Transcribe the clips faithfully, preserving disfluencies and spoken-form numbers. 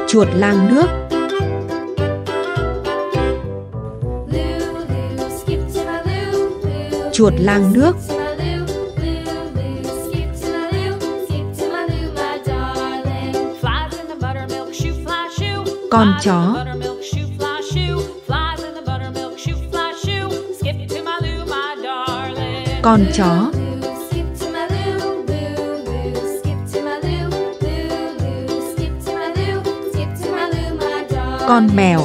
Chuột lang nước. Chuột lang nước. Con chó. Con chó. Con mèo.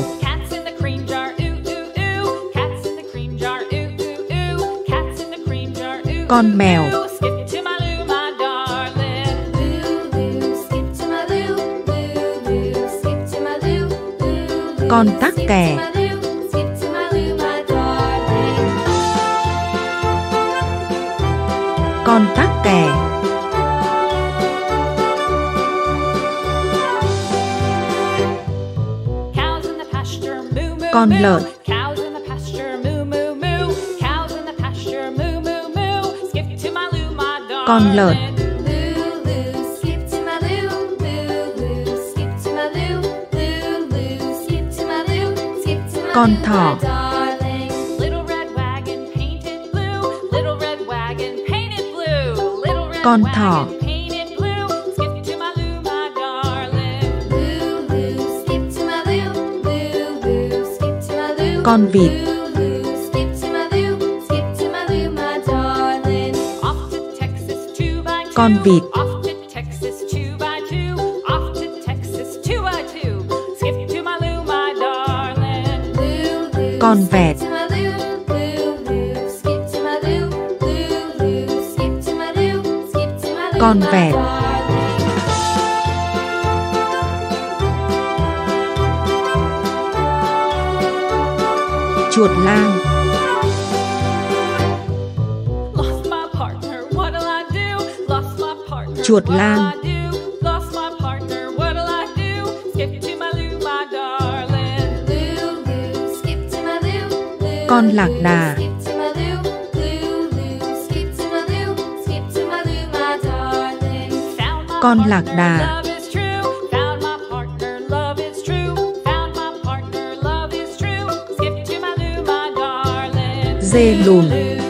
Con mèo. Con tắc kè. Con tắc kè. Con lợn. Con lợn. Con thỏ. Con thỏ. Con vịt. Con vịt. Con vẹt. Con vẹt. Chuột lang. Chuột lang. Con lạc đà. Con lạc đà. Dê lùn.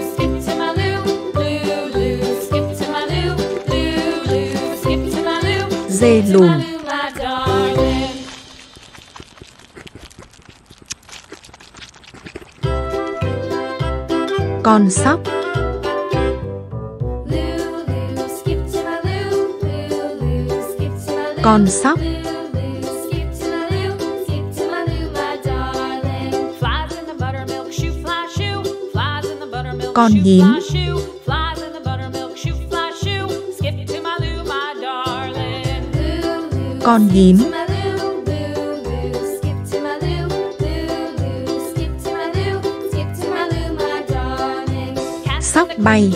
Dê lùn. Con sóc. Con sóc. Con nhím. Con nhím. Sóc bay.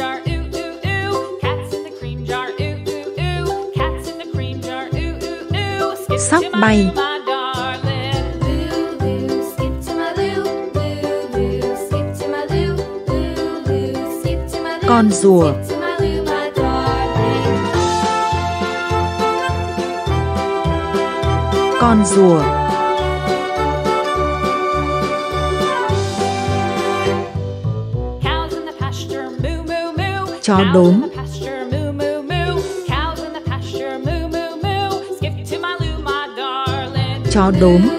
Sóc bay. Con rùa. Con rùa. Chó đốm. Chó đốm.